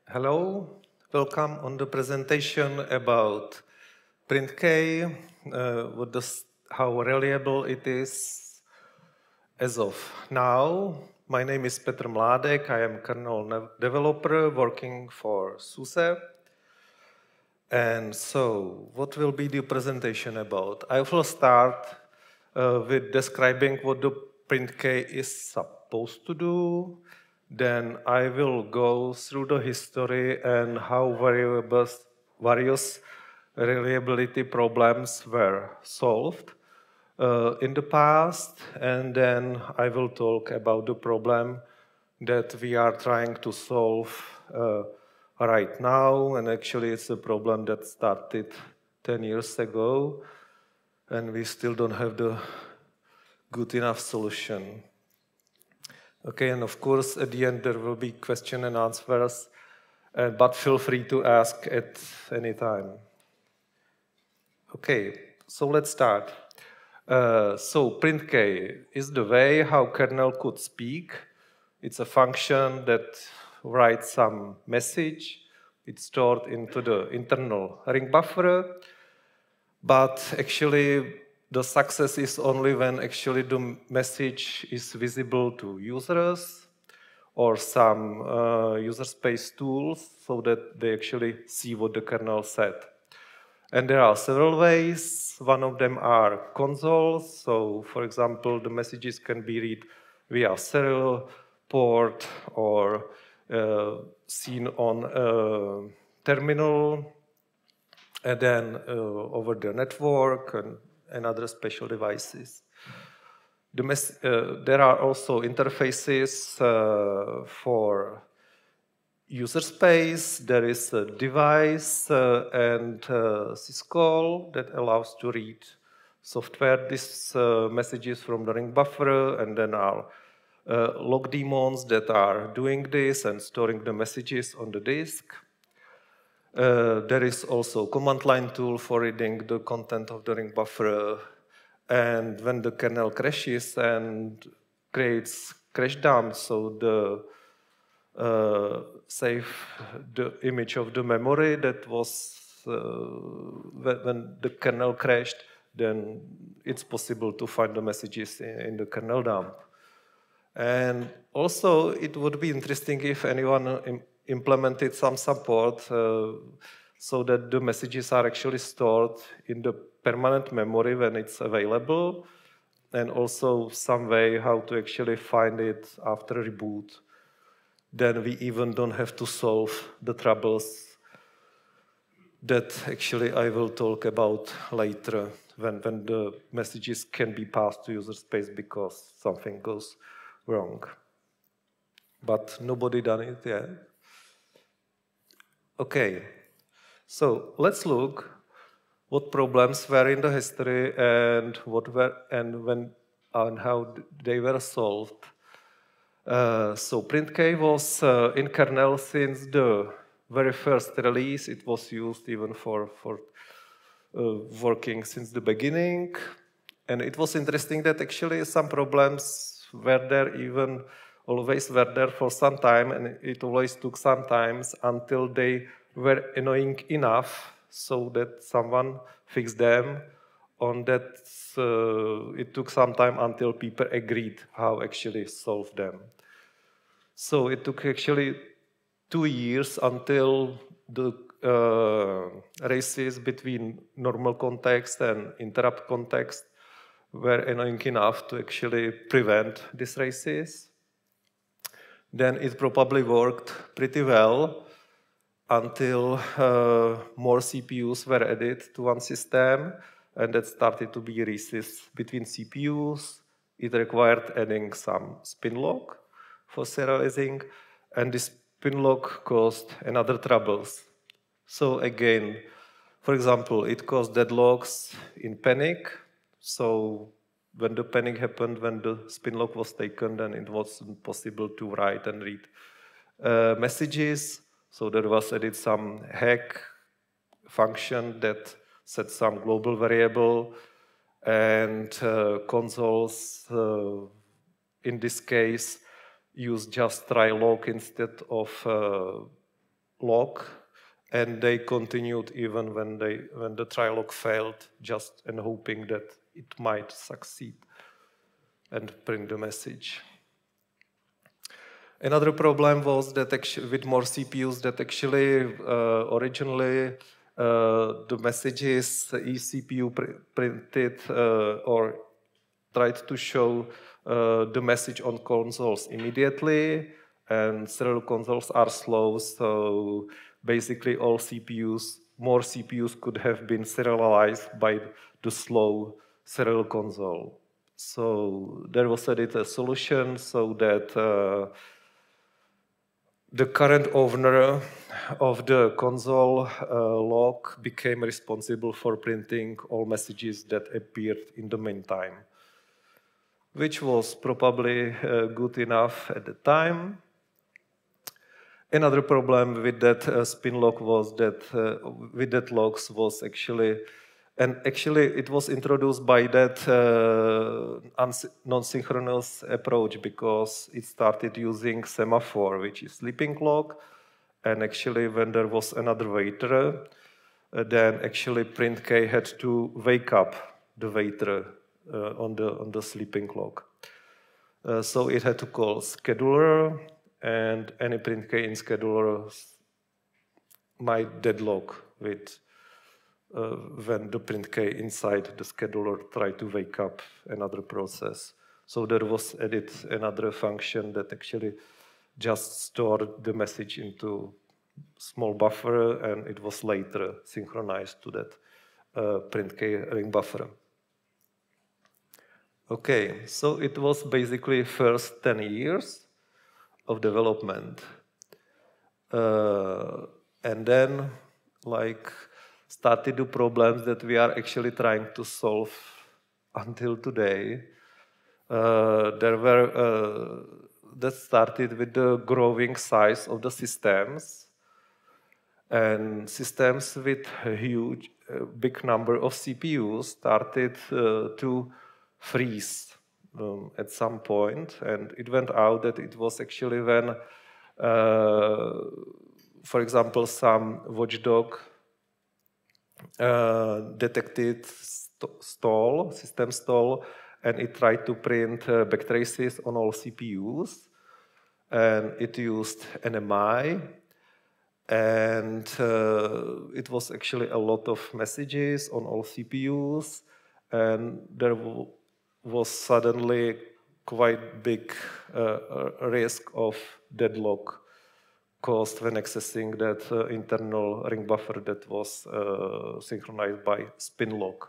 Hello, welcome on the presentation about printk, how reliable it is as of now. My name is Petr Mladek. I am kernel developer working for SUSE. And so, what will be the presentation about? I will start with describing what the printk is supposed to do. Then I will go through the history and how various reliability problems were solved in the past. And then I will talk about the problem that we are trying to solve right now. And actually, it's a problem that started 10 years ago, and we still don't have the good enough solution. Okay, and of course, at the end, there will be question and answers, but feel free to ask at any time. Okay, so let's start. So printk is the way how kernel could speak. It's a function that writes some message. It's stored into the internal ring buffer. But actually, the success is only when actually the message is visible to users or some user space tools so that they actually see what the kernel said. And there are several ways. One of them are consoles. So, for example, the messages can be read via serial port or seen on a terminal, and then over the network and other special devices. There are also interfaces for user space. There is a device and syscall that allows to read software messages from the ring buffer, and then are log daemons that are doing this and storing the messages on the disk. There is also command line tool for reading the content of the ring buffer, and when the kernel crashes and creates crash dumps, so the save the image of the memory that was when the kernel crashed, then it's possible to find the messages in the kernel dump. And also, it would be interesting if anyone implemented some support so that the messages are actually stored in the permanent memory when it's available, and also some way how to actually find it after reboot. Then we even don't have to solve the troubles that actually I will talk about later when the messages can be passed to user space because something goes wrong. But nobody done it yet. Okay, so let's look what problems were in the history and how they were solved. So printk was in kernel since the very first release. It was used even for working since the beginning. And it was interesting that actually some problems were there always were there for some time, and it always took some time until they were annoying enough so that someone fixed them. On that, it took some time until people agreed how actually solve them. So it took actually 2 years until the races between normal context and interrupt context were annoying enough to actually prevent these races. Then it probably worked pretty well until more CPUs were added to one system, and that started to be races between CPUs. It required adding some spin lock for serializing, and this spin lock caused another troubles. So again, for example, it caused deadlocks in panic. So when the panic happened, when the spin lock was taken, then it wasn't possible to write and read messages. So there was added some hack function that set some global variable, and consoles in this case use just try log instead of log, and they continued even when the try log failed, just and hoping that it might succeed and print the message. Another problem was that actually, with more CPUs, that actually originally the messages each CPU printed or tried to show the message on consoles immediately, and serial consoles are slow, so basically all CPUs, more CPUs could have been serialized by the slow serial console. So there was a solution so that the current owner of the console log became responsible for printing all messages that appeared in the meantime, which was probably good enough at the time. Another problem with that spin log was that with that logs was actually, and actually it was introduced by that non-synchronous approach because it started using semaphore, which is sleeping log, and actually when there was another waiter, then actually printk had to wake up the waiter on the sleeping log. So it had to call scheduler, and any printk in scheduler might deadlock with when the printk inside the scheduler tried to wake up another process. So there was added another function that actually just stored the message into small buffer, and it was later synchronized to that printk ring buffer. Okay, so it was basically first 10 years of development. And then, like, started the problems that we are actually trying to solve until today. That started with the growing size of the systems, and systems with a huge, big number of CPUs started to freeze at some point, and it went out that it was actually when, for example, some watchdog detected system stall, and it tried to print backtraces on all CPUs, and it used NMI, and it was actually a lot of messages on all CPUs, and there was suddenly quite big risk of deadlock caused when accessing that internal ring buffer that was synchronized by spin log.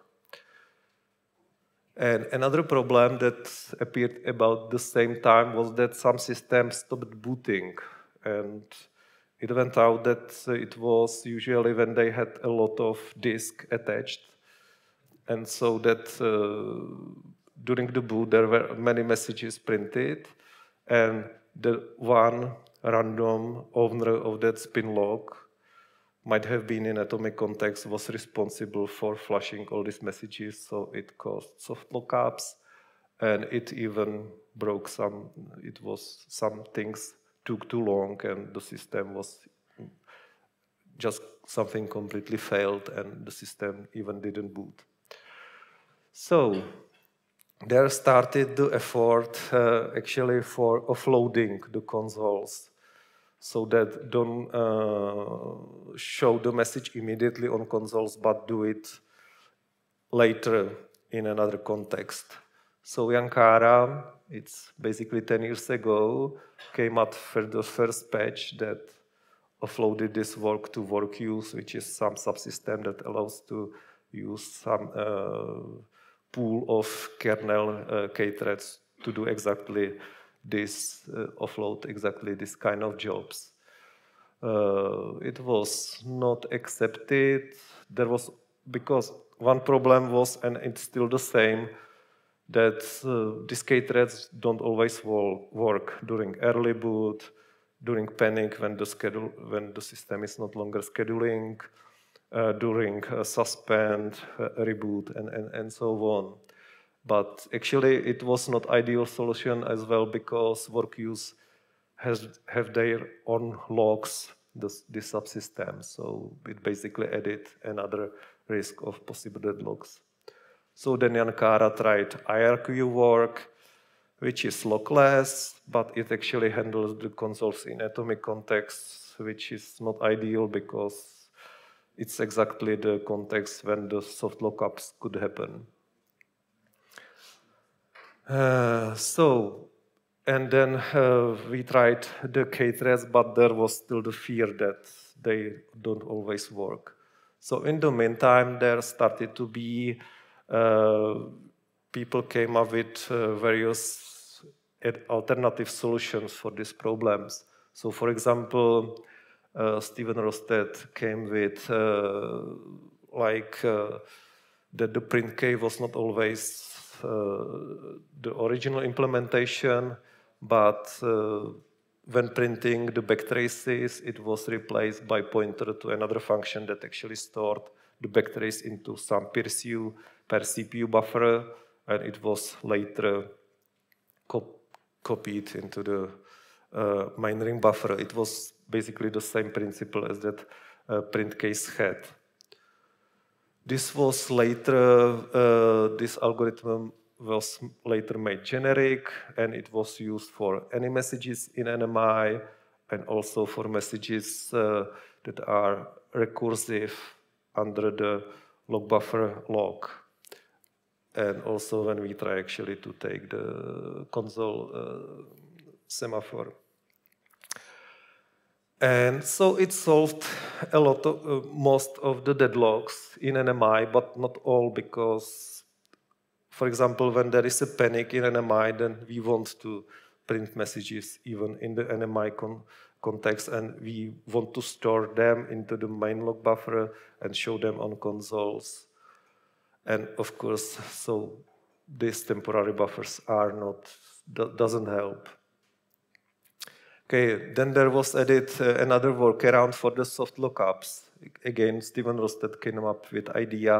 And another problem that appeared about the same time was that some systems stopped booting, and it went out that it was usually when they had a lot of disk attached, and so that during the boot there were many messages printed, and the one random owner of that spin log might have been in atomic context was responsible for flushing all these messages, so it caused soft lookups, and it even broke some things took too long, and the system was just something completely failed, and the system even didn't boot. So there started the effort actually for offloading the consoles, so that don't show the message immediately on consoles, but do it later in another context. So Yankara, it's basically 10 years ago, came up for the first patch that offloaded this work to work use, which is some subsystem that allows to use some pool of kernel K-threads to do exactly this, offload exactly this kind of jobs. It was not accepted. There was, because one problem was, and it's still the same, that these K-threads don't always work during early boot, during panic when the system is not longer scheduling, during suspend, reboot, and so on. But actually, it was not ideal solution as well, because work use have their own logs this subsystem. So it basically added another risk of possible deadlocks. So then Jan Kara tried IRQ work, which is lockless, but it actually handles the consoles in atomic context, which is not ideal because it's exactly the context when the soft lockups could happen. And then we tried the K-threads, but there was still the fear that they don't always work. So in the meantime, there started to be, people came up with various alternative solutions for these problems. So for example, Stephen Rosted came with that the printk was not always the original implementation, but when printing the backtraces, it was replaced by pointer to another function that actually stored the backtrace into some per CPU buffer, and it was later copied into the main ring buffer. It was basically the same principle as that print case had. This was later, this algorithm was later made generic, and it was used for any messages in NMI, and also for messages that are recursive under the log buffer log. And also when we try actually to take the console semaphore. And so it solved a lot of, most of the deadlocks in NMI, but not all, because, for example, when there is a panic in NMI, then we want to print messages even in the NMI context, and we want to store them into the main log buffer and show them on consoles. And of course, so these temporary buffers are not, doesn't help. Okay, then there was added another workaround for the soft lookups. Again, Stephen Rosted came up with idea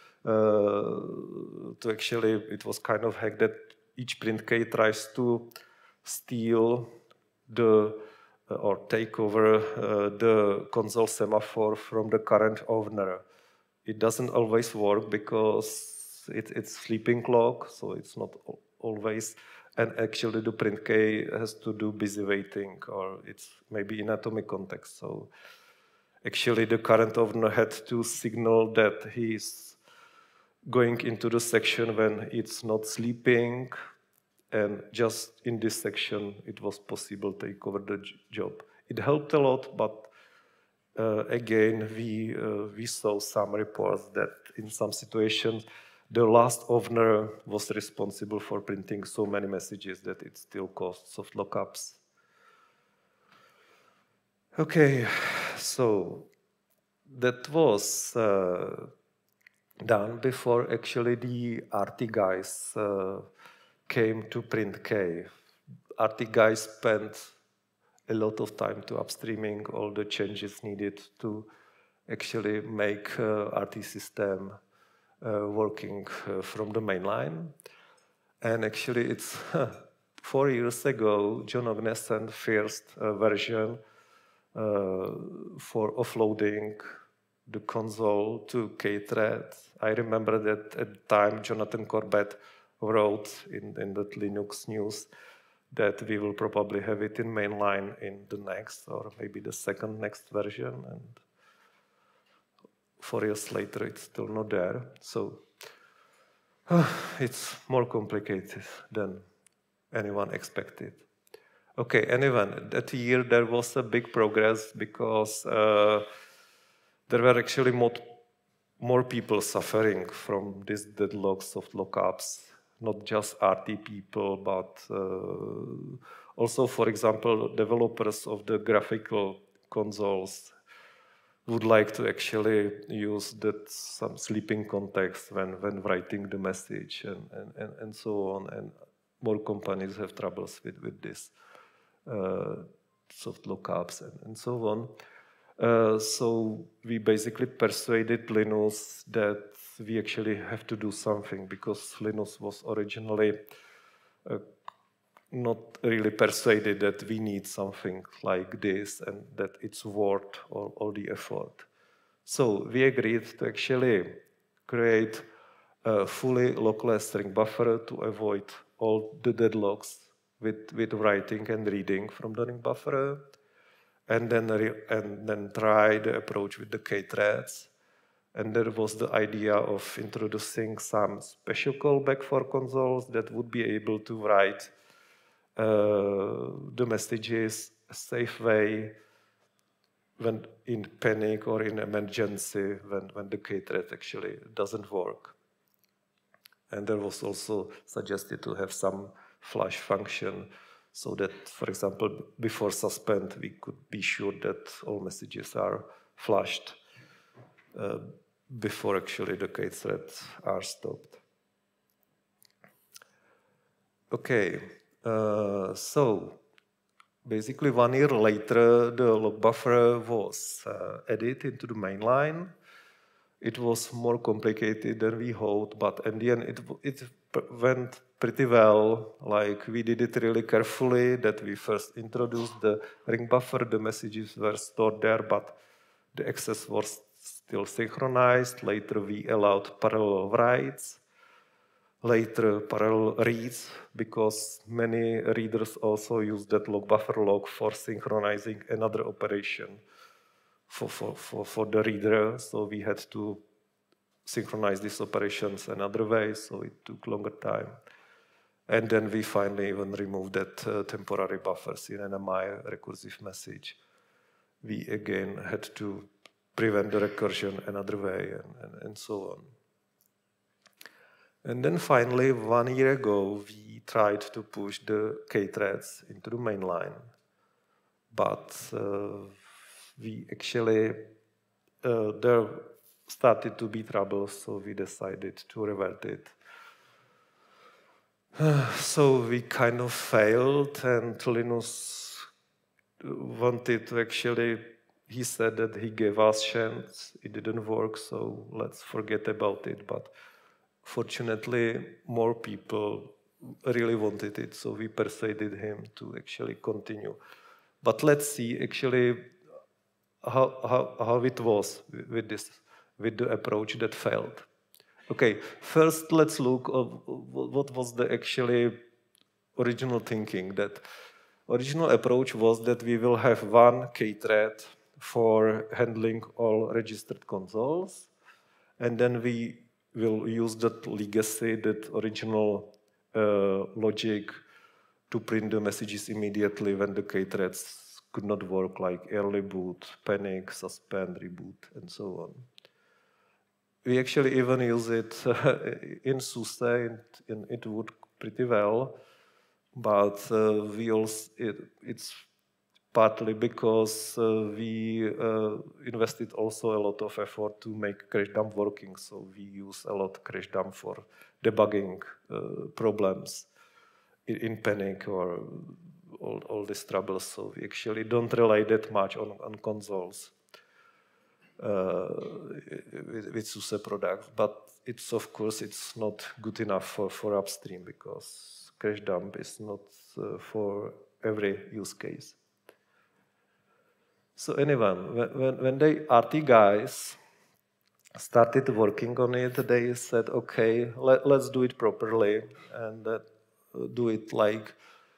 to actually, it was kind of hack that each printk tries to steal the, or take over the console semaphore from the current owner. It doesn't always work because it's sleeping clock, so it's not always. And actually, the printk has to do busy waiting, or it's maybe in atomic context. So actually, the current owner had to signal that he's going into the section when it's not sleeping. And just in this section, it was possible to take over the job. It helped a lot, but again, we saw some reports that in some situations, the last owner was responsible for printing so many messages that it still caused soft lookups. Okay, so that was done before actually the RT guys came to printk. RT guys spent a lot of time to upstreaming all the changes needed to actually make RT system working from the mainline. And actually it's 4 years ago, John Ognes sent first version for offloading the console to K-thread. I remember that at the time Jonathan Corbett wrote in that Linux news that we will probably have it in mainline in the next, or maybe the second next version, and 4 years later it's still not there. So it's more complicated than anyone expected. Okay, anyway, that year there was a big progress because there were actually more people suffering from these deadlocks, soft lookups. Not just RT people, but also, for example, developers of the graphical consoles would like to actually use that some sleeping context when writing the message and so on. And more companies have troubles with this soft lookups and so on. So we basically persuaded Linus that we actually have to do something, because Linus was originally not really persuaded that we need something like this and that it's worth all the effort. So we agreed to actually create a fully localized string buffer to avoid all the deadlocks with writing and reading from the ring buffer, and then try the approach with the k-threads. And there was the idea of introducing some special callback for consoles that would be able to write the messages a safe way when in panic or in emergency when the k-thread actually doesn't work. And there was also suggested to have some flush function so that, for example, before suspend, we could be sure that all messages are flushed before actually the k-threads are stopped. Okay, so basically 1 year later, the log buffer was added into the main line. It was more complicated than we hoped, but in the end it went pretty well. Like, we did it really carefully, that we first introduced the ring buffer, the messages were stored there, but the access was still synchronized. Later we allowed parallel writes. Later parallel reads, because many readers also use that log buffer log for synchronizing another operation for the reader. So we had to synchronize these operations another way, so it took longer time. And then we finally even removed that temporary buffers in NMI recursive message. We again had to prevent the recursion another way, and so on. And then finally, 1 year ago, we tried to push the k-threads into the main line. But we actually, there started to be trouble, so we decided to revert it. So we kind of failed, and Linus wanted to actually, he said that he gave us a chance, it didn't work, so let's forget about it. But fortunately, more people really wanted it, so we persuaded him to actually continue. But let's see actually how it was with the approach that failed. Okay, first let's look at what was the actually original thinking. That original approach was that we will have one k-thread for handling all registered consoles, and then we will use that legacy, that original logic to print the messages immediately when the k-threads could not work, like early boot, panic, suspend, reboot, and so on. We actually even use it in SUSE, and it worked pretty well, but we also, it's partly because we invested also a lot of effort to make crash dump working, so we use a lot crash dump for debugging problems in panic or all these troubles, so we actually don't rely that much on consoles with SUSE products, but it's, of course, it's not good enough for upstream, because crash dump is not for every use case. So anyway, when the RT guys started working on it, they said, okay, let's do it properly, and do it like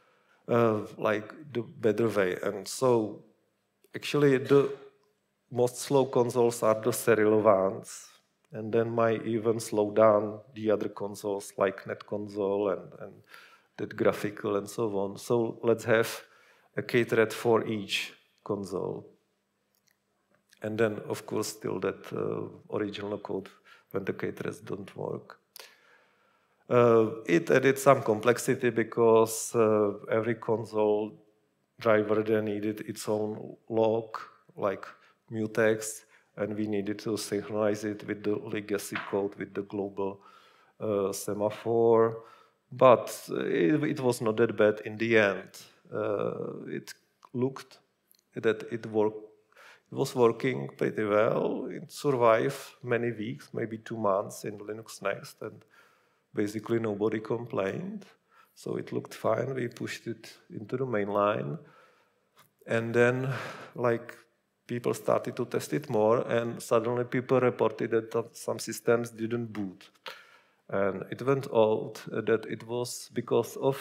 the better way. And so actually the most slow consoles are the serial ones, and then might even slow down the other consoles like netconsole and that graphical and so on. So let's have a k-thread for each console. And then, of course, still that original code when the k-threads don't work. It added some complexity, because every console driver then needed its own log, like mutex, and we needed to synchronize it with the legacy code, with the global semaphore. But it was not that bad in the end. It looked that it was working pretty well. It survived many weeks, maybe 2 months in Linux Next, and basically nobody complained. So it looked fine. We pushed it into the main line. And then, like, people started to test it more, and suddenly people reported that some systems didn't boot. And it went out that it was because of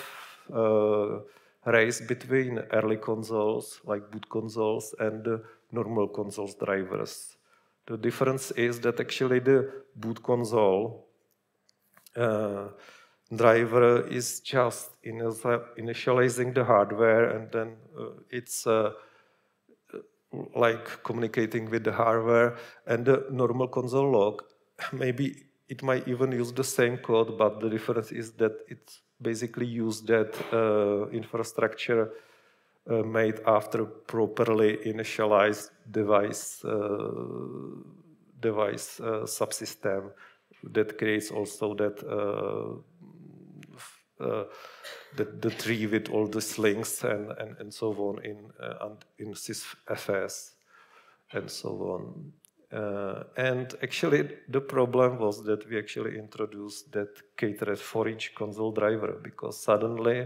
race between early consoles, like boot consoles, and the normal consoles drivers. The difference is that actually the boot console driver is just initializing the hardware, and then it's like communicating with the hardware, and the normal console log, maybe it might even use the same code, but the difference is that it basically used that infrastructure made after properly initialized device subsystem that creates also that the tree with all the links and so on in sysfs and so on. And actually, the problem was that we actually introduced that k-thread for each console driver, because suddenly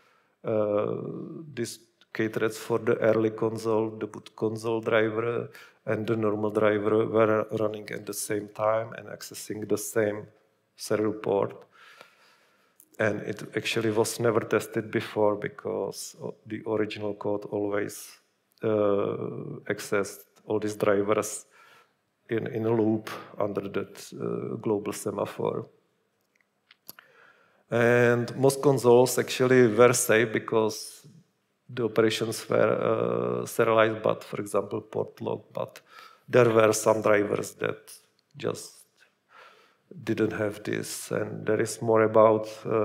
this k-threads for the early console, the boot console driver, and the normal driver were running at the same time and accessing the same serial port. And it actually was never tested before, because the original code always accessed all these drivers in a loop under that global semaphore. And most consoles actually were safe because the operations were serialized, but for example, port log, but there were some drivers that just didn't have this, and there is more about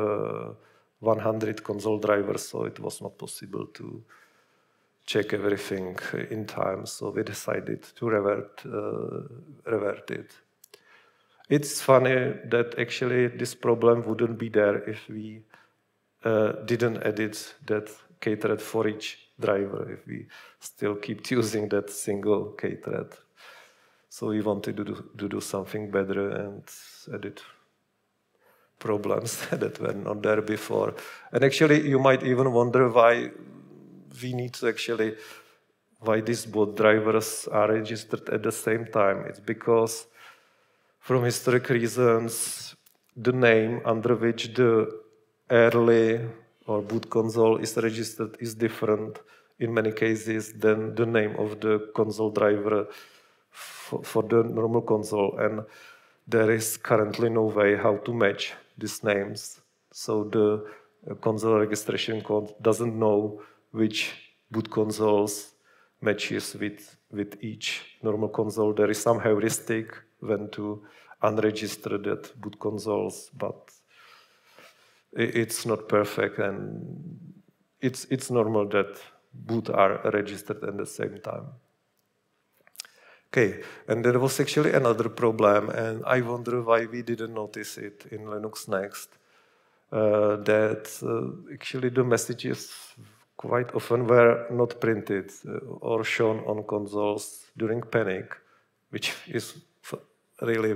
100 console drivers, so it was not possible to check everything in time, so we decided to revert it. It's funny that actually this problem wouldn't be there if we didn't edit that k-thread for each driver, if we still keep using that single k-thread. So we wanted to do something better and edit problems that were not there before. And actually, you might even wonder why we need to actually, why these both drivers are registered at the same time. It's because, from historic reasons, the name under which the early or boot console is registered is different in many cases than the name of the console driver for the normal console, and there is currently no way how to match these names. So the console registration code doesn't know which boot consoles matches with each normal console. There is some heuristic when to unregister that boot consoles, but it's not perfect, and it's normal that boot are registered at the same time. Okay, and there was actually another problem, and I wonder why we didn't notice it in Linux Next, that actually the messages quite often were not printed or shown on consoles during panic, which is really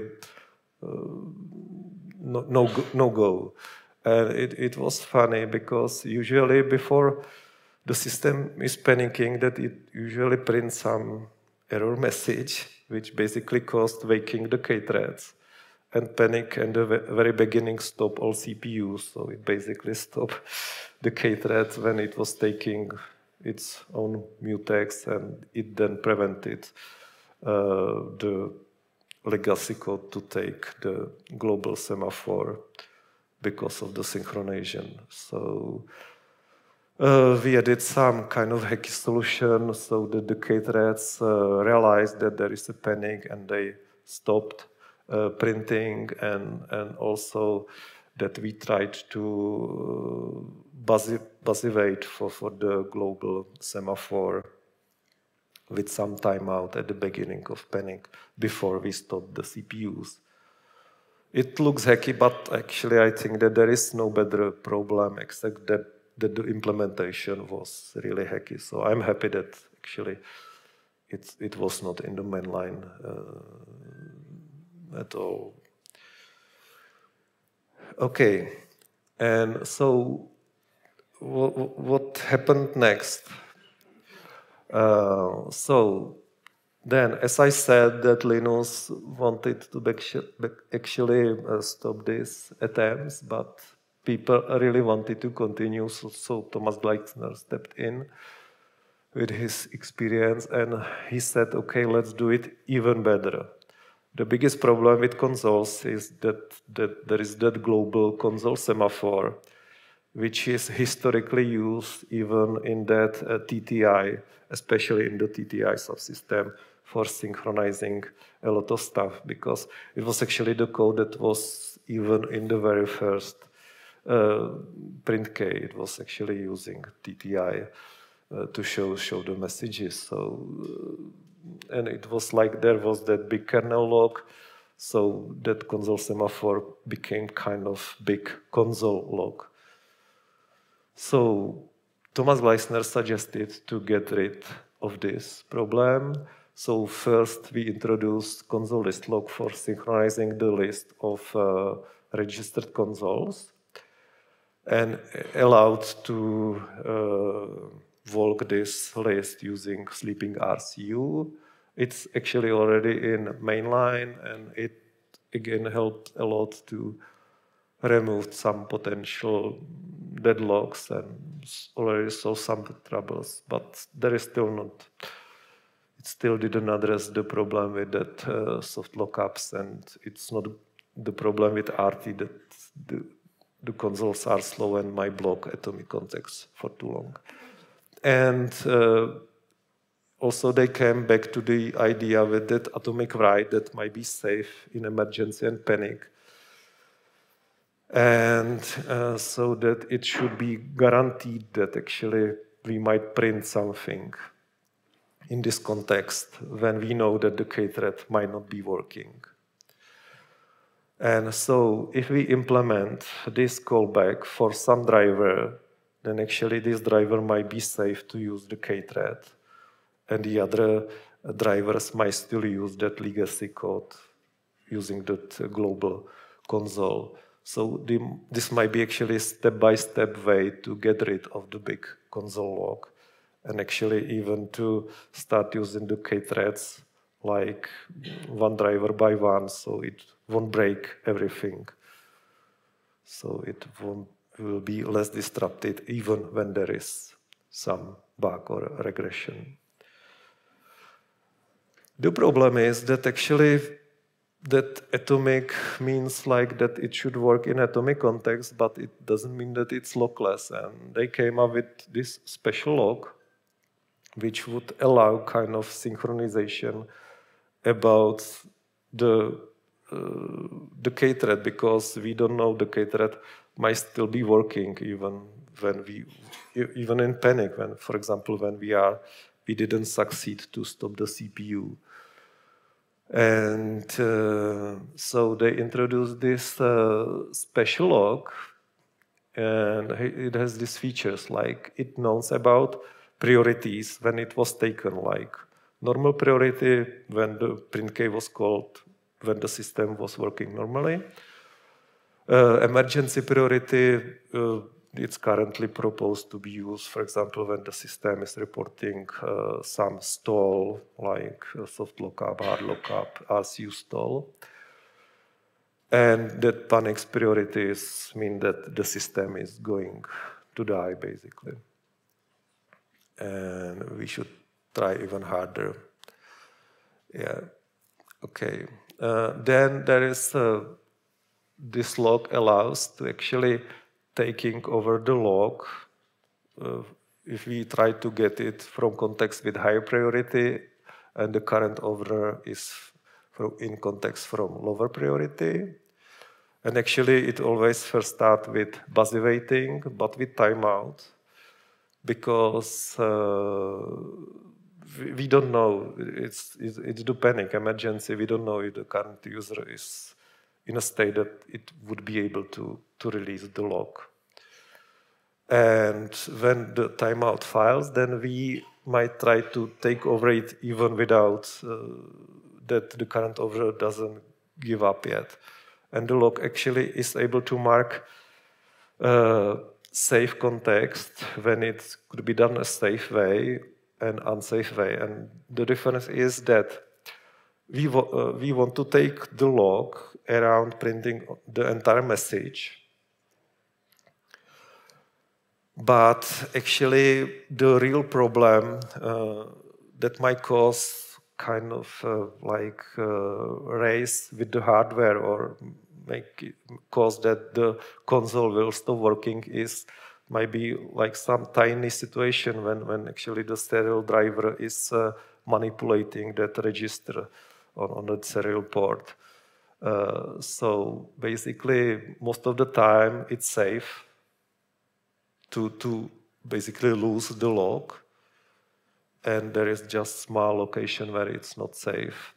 no go. And it was funny because usually before the system is panicking, that it usually prints some error message, which basically caused waking the k-threads, and panic at the very beginning stop all CPUs. So it basically stopped the k-threads when it was taking its own mutex, and it then prevented the legacy code to take the global semaphore because of the synchronization. So we added some kind of hacky solution so that the k-threads realized that there is a panic and they stopped printing, and also that we tried to buzzivate for the global semaphore with some timeout at the beginning of panic before we stopped the CPUs. It looks hacky, but actually I think that there is no better problem except that the implementation was really hacky. So I'm happy that actually it was not in the mainline at all. Okay, And so what happened next? So then, as I said, that Linus wanted to actually stop these attempts, but people really wanted to continue, so Thomas Gleichner stepped in with his experience, and he said, okay, let's do it even better. The biggest problem with consoles is that there is that global console semaphore, which is historically used even in that TTI, especially in the TTI subsystem, for synchronizing a lot of stuff, because it was actually the code that was even in the very first printk. It was actually using TTI to show the messages. So, and it was like there was that big kernel log, so that console semaphore became kind of big console log. So Thomas Gleichner suggested to get rid of this problem. So first we introduced console list log for synchronizing the list of registered consoles and allowed to walk this list using sleeping RCU. It's actually already in mainline, and it again helped a lot to remove some potential deadlocks and already saw some troubles, but there is still not. It still didn't address the problem with that soft lockups, and it's not the problem with RT that the consoles are slow and might block atomic context for too long. And also they came back to the idea with that atomic write that might be safe in emergency and panic. And so that it should be guaranteed that actually we might print something in this context when we know that the k-thread might not be working. And so if we implement this callback for some driver, then actually this driver might be safe to use the k-thread, and the other drivers might still use that legacy code using that global console. So this might be actually a step-by-step way to get rid of the big console log, and actually even to start using the k-threads like one driver by one, so it won't break everything. So it will be less disrupted even when there is some bug or regression. The problem is that actually that atomic means like that it should work in atomic context, but it doesn't mean that it's lockless. And they came up with this special log, which would allow kind of synchronization about the k-thread, because we don't know the k-thread might still be working even in panic, when, for example, when we didn't succeed to stop the CPU. And so they introduced this special log, and it has these features, like it knows about priorities when it was taken, like normal priority when the printk was called, when the system was working normally. Emergency priority, it's currently proposed to be used, for example, when the system is reporting some stall, like soft lockup, hard lockup, RCU stall. And that panic priorities mean that the system is going to die, basically. And we should try even harder. Yeah, okay. Then there is this log allows to actually taking over the log if we try to get it from context with higher priority and the current owner is in context from lower priority. And actually it always first starts with busy waiting, but with timeout, because we don't know, it's the panic emergency, we don't know if the current user is in a state that it would be able to release the log. And when the timeout files, then we might try to take over it even without that the current owner doesn't give up yet. And the log actually is able to mark safe context when it could be done a safe way and unsafe way. And the difference is that we want to take the log around printing the entire message. But actually, the real problem that might cause kind of race with the hardware or cause that the console will stop working might be like some tiny situation when actually the serial driver is manipulating that register on the serial port. So basically, most of the time, it's safe to basically lose the log, and there is just small location where it's not safe.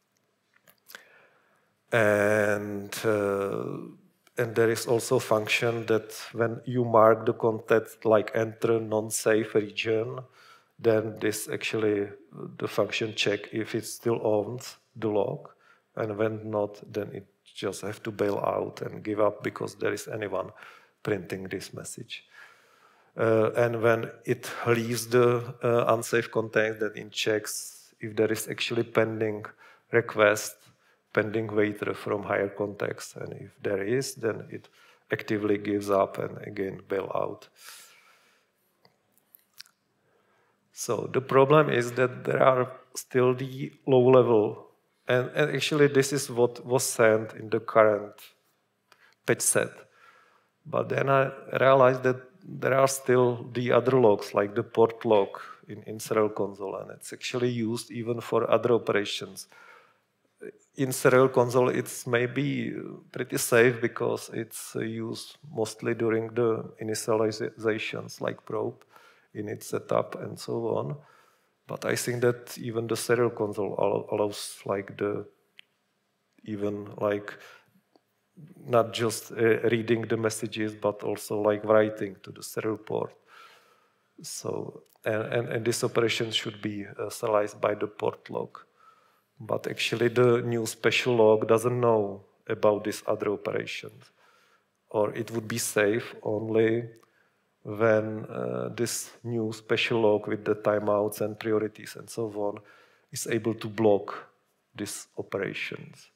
And there is also function that when you mark the content like enter non-safe region, then this actually, the function check if it still owns the log, and when not, then it just have to bail out and give up because there is anyone printing this message. And when it leaves the unsafe content, then it checks if there is actually pending request, pending waiter from higher context. And if there is, then it actively gives up and again bail out. So the problem is that there are still the low level, and actually this is what was sent in the current patch set. But then I realized that there are still the other logs, like the port log in serial console, and it's actually used even for other operations. In serial console, it's maybe pretty safe because it's used mostly during the initializations, like probe, in its setup and so on. But I think that even the serial console allows not just reading the messages, but also like writing to the serial port. So, and this operation should be serialized by the port log. But actually the new special log doesn't know about these other operations. Or it would be safe only when this new special log with the timeouts and priorities and so on is able to block these operations.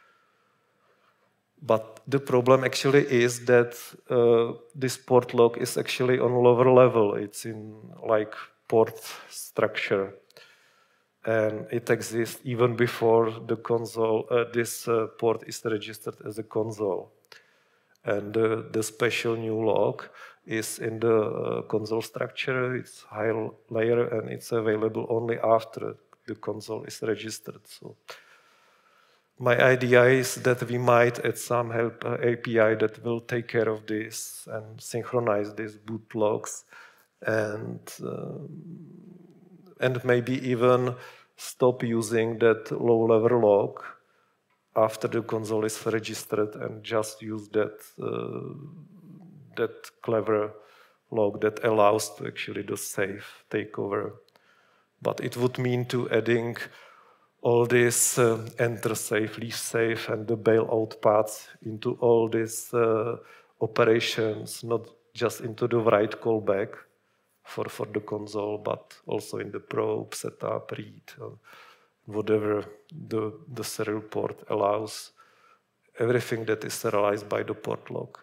But the problem actually is that this port log is actually on lower level. It's in like port structure. And it exists even before the console, this port is registered as a console. And the special new log is in the console structure, it's higher layer, and it's available only after the console is registered. So my idea is that we might add some help API that will take care of this and synchronize these boot logs, and maybe even stop using that low-level log after the console is registered and just use that clever log that allows to actually the safe takeover. But it would mean to adding all this enter safe, leave safe, and the bailout paths into all these operations, not just into the write callback for the console, but also in the probe, setup, read, whatever the serial port allows, everything that is serialized by the port log.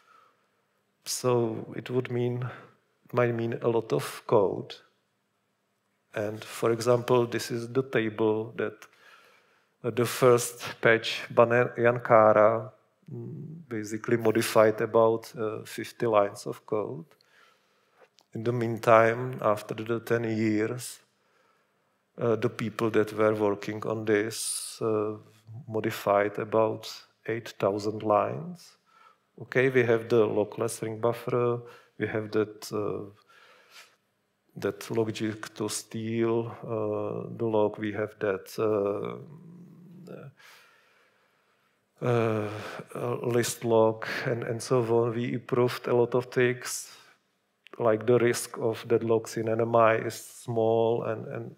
So it might mean a lot of code. And for example, this is the table that the first patch, Yankara, basically modified about 50 lines of code. In the meantime, after the 10 years, the people that were working on this modified about 8,000 lines. Okay, we have the lockless ring buffer, we have that logic to steal the log, we have that list log, and so on. We improved a lot of things, like the risk of deadlocks in NMI is small, and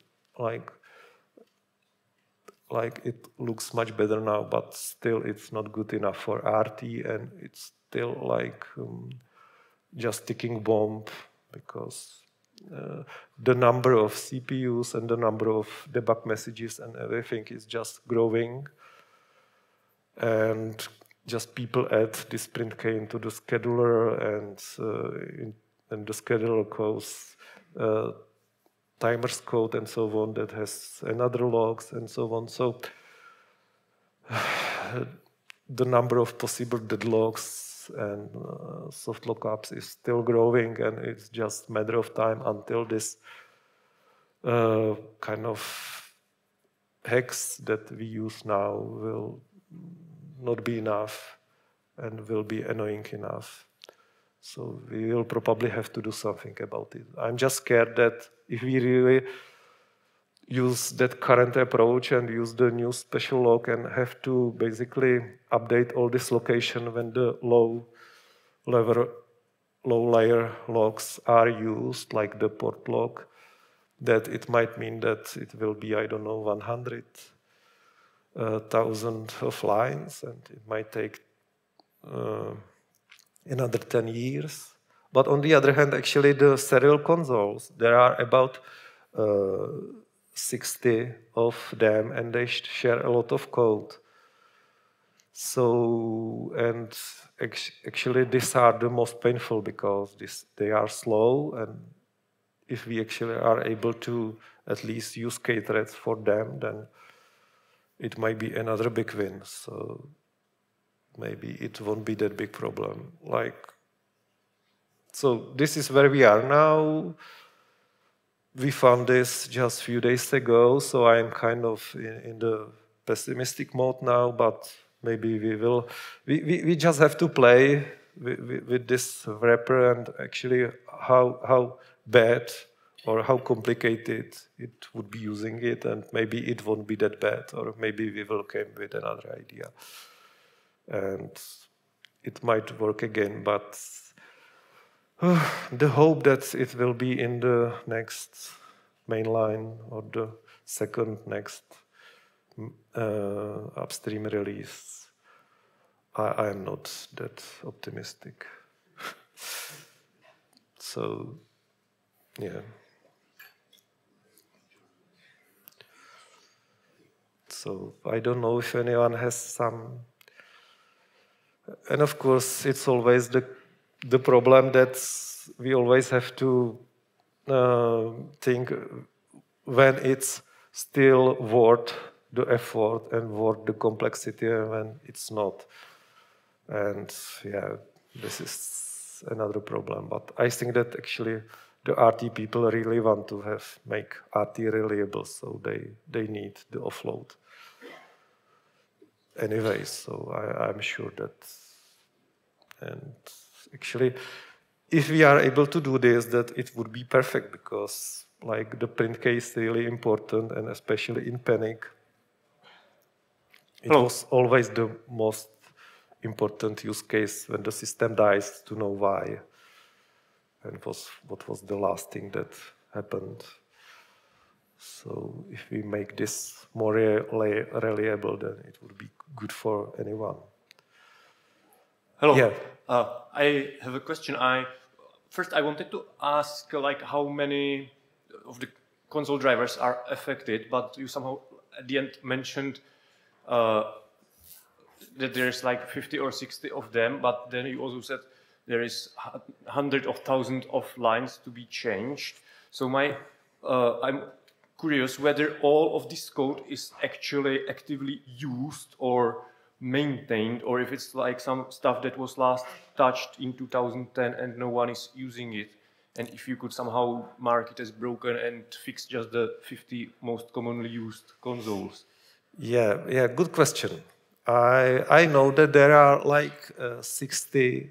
like it looks much better now, but still it's not good enough for RT, and it's still like just ticking bomb, because the number of CPUs and the number of debug messages and everything is just growing. And just people add this printk into the scheduler, and the scheduler calls timers code and so on that has another logs and so on. So the number of possible deadlocks and soft lockups is still growing, and it's just a matter of time until this kind of hacks that we use now will not be enough and will be annoying enough. So we will probably have to do something about it. I'm just scared that if we really use that current approach and use the new special log and have to basically update all this location when the low layer logs are used, like the port log, that it might mean that it will be, I don't know, 100,000 of lines, and it might take another 10 years. But on the other hand, actually, the serial consoles, there are about 60 of them, and they share a lot of code. So, and actually, these are the most painful because they are slow, and if we actually are able to at least use K-threads for them, then it might be another big win. So maybe it won't be that big problem. So this is where we are now. We found this just a few days ago, so I'm kind of in the pessimistic mode now, but maybe we will. We just have to play with this wrapper and actually how bad or how complicated it would be using it, and maybe it won't be that bad, or maybe we will come with another idea. And it might work again, but the hope that it will be in the next mainline or the second next upstream release, I am not that optimistic. So, yeah. So I don't know if anyone has some. And of course, it's always the problem that we always have to think when it's still worth the effort and worth the complexity, and when it's not. And yeah, this is another problem. But I think that actually the RT people really want to make RT reliable, so they need the offload. Anyway, so I'm sure that, and actually, if we are able to do this, that it would be perfect, because like the printk is really important, and especially in panic, it was always the most important use case when the system dies to know why, and what was the last thing that happened. So if we make this more reliable, then it would be good for anyone. Hello. Yeah. I have a question. First, I wanted to ask, like, how many of the console drivers are affected, but you somehow at the end mentioned that there's like 50 or 60 of them, but then you also said there is hundreds of thousands of lines to be changed. So I'm curious whether all of this code is actually actively used or maintained, or if it's like some stuff that was last touched in 2010 and no one is using it, and if you could somehow mark it as broken and fix just the 50 most commonly used consoles. Yeah, good question. I know that there are like 60.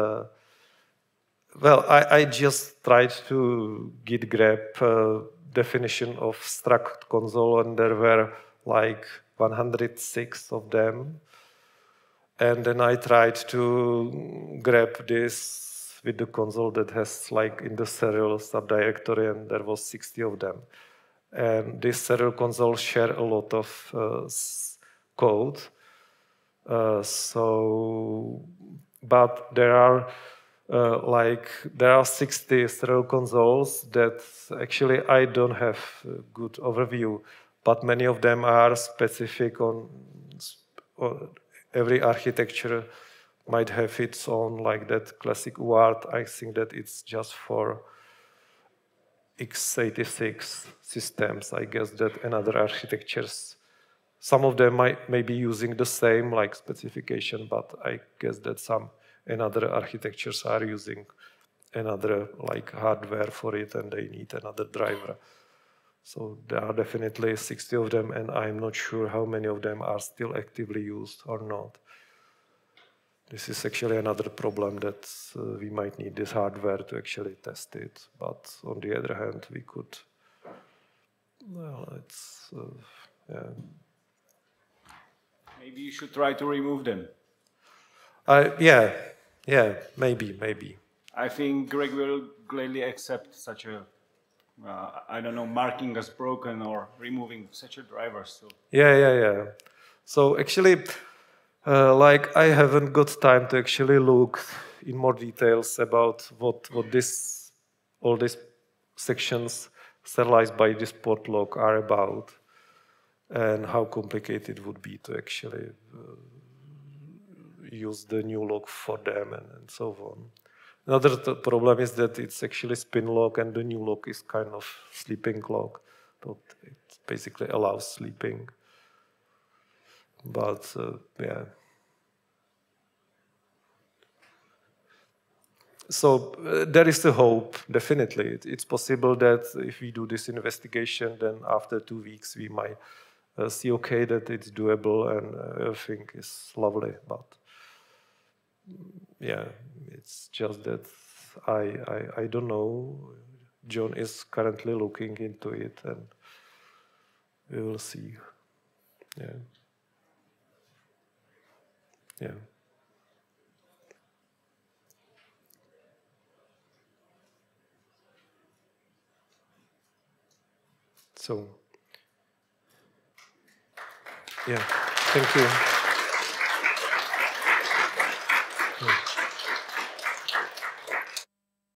Well, I just tried to git grab definition of struct console, and there were like 106 of them. And then I tried to grab this with the console that has like in the serial subdirectory, and there was 60 of them. And this serial console share a lot of code. But there are like there are 60 serial consoles that actually I don't have a good overview, but many of them are specific on every architecture might have its own, like that classic UART. I think that it's just for x86 systems. I guess that another architectures, some of them may be using the same like specification, but I guess that some another architectures are using another like hardware for it, and they need another driver. So there are definitely 60 of them, and I'm not sure how many of them are still actively used or not. This is actually another problem that we might need this hardware to actually test it. But on the other hand, we could, well, it's, yeah. Maybe you should try to remove them. Yeah, maybe. I think Greg will gladly accept such a, I don't know, marking as broken or removing such a driver. So. Yeah. So actually, like I haven't got time to actually look in more details about what all these sections serialized by this port log are about, and how complicated it would be to actually use the new log for them and so on. Another problem is that it's actually spin log, and the new log is kind of sleeping log. So it basically allows sleeping. But yeah. So there is a hope, definitely. It's possible that if we do this investigation, then after 2 weeks we might see, okay, that it's doable and everything is lovely. But yeah, it's just that I don't know. John is currently looking into it, and we will see. Yeah. So, yeah, thank you.